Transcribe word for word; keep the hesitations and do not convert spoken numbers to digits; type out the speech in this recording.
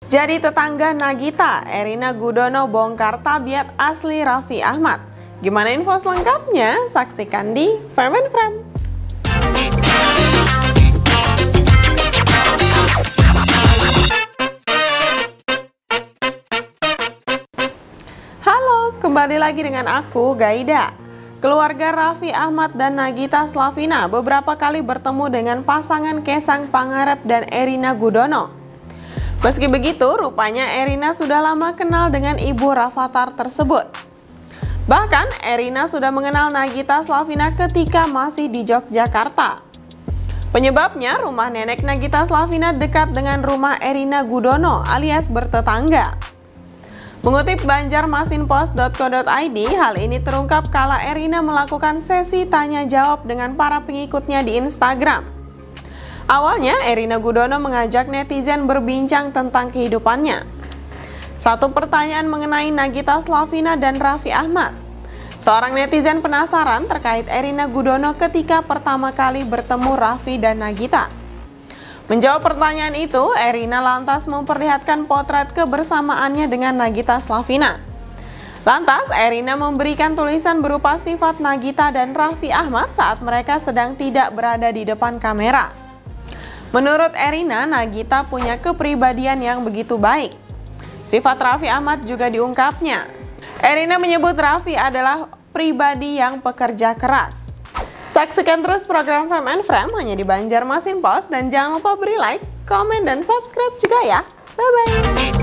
Jadi tetangga Nagita, Erina Gudono bongkar tabiat asli Raffi Ahmad. Gimana info selengkapnya? Saksikan di Fame and Frame. Halo, kembali lagi dengan aku, Gaida. Keluarga Raffi Ahmad dan Nagita Slavina beberapa kali bertemu dengan pasangan Kaisang Pangarep dan Erina Gudono. Meski begitu, rupanya Erina sudah lama kenal dengan ibu Rafatар tersebut. Bahkan, Erina sudah mengenal Nagita Slavina ketika masih di Yogyakarta. Penyebabnya, rumah nenek Nagita Slavina dekat dengan rumah Erina Gudono alias bertetangga. Mengutip banjarmasinpost dot co dot i d, hal ini terungkap kala Erina melakukan sesi tanya jawab dengan para pengikutnya di Instagram. Awalnya, Erina Gudono mengajak netizen berbincang tentang kehidupannya. Satu pertanyaan mengenai Nagita Slavina dan Raffi Ahmad. Seorang netizen penasaran terkait Erina Gudono ketika pertama kali bertemu Raffi dan Nagita. Menjawab pertanyaan itu, Erina lantas memperlihatkan potret kebersamaannya dengan Nagita Slavina. Lantas, Erina memberikan tulisan berupa sifat Nagita dan Raffi Ahmad saat mereka sedang tidak berada di depan kamera. Menurut Erina, Nagita punya kepribadian yang begitu baik. Sifat Raffi Ahmad juga diungkapnya. Erina menyebut Raffi adalah pribadi yang pekerja keras. Saksikan terus program Fame and Frame hanya di Banjarmasinpost dan jangan lupa beri like, komen, dan subscribe juga ya. Bye-bye!